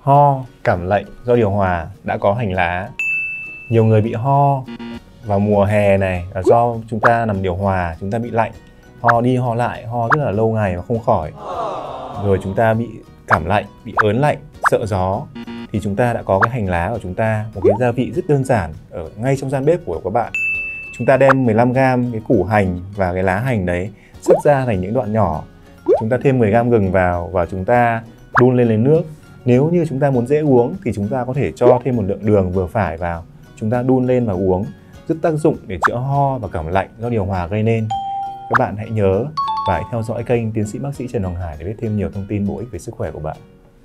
Ho, cảm lạnh do điều hòa đã có hành lá. Nhiều người bị ho vào mùa hè này là do chúng ta nằm điều hòa, chúng ta bị lạnh. Ho đi ho lại, ho rất là lâu ngày mà không khỏi. Rồi chúng ta bị cảm lạnh, bị ớn lạnh, sợ gió. Thì chúng ta đã có cái hành lá của chúng ta, một cái gia vị rất đơn giản ở ngay trong gian bếp của các bạn. Chúng ta đem 15g cái củ hành và cái lá hành đấy xắt ra thành những đoạn nhỏ. Chúng ta thêm 10g gừng vào và chúng ta đun lên lấy nước. Nếu như chúng ta muốn dễ uống thì chúng ta có thể cho thêm một lượng đường vừa phải vào. Chúng ta đun lên và uống, rất tác dụng để chữa ho và cảm lạnh do điều hòa gây nên. Các bạn hãy nhớ và hãy theo dõi kênh Tiến sĩ bác sĩ Trần Hoàng Hải để biết thêm nhiều thông tin bổ ích về sức khỏe của bạn.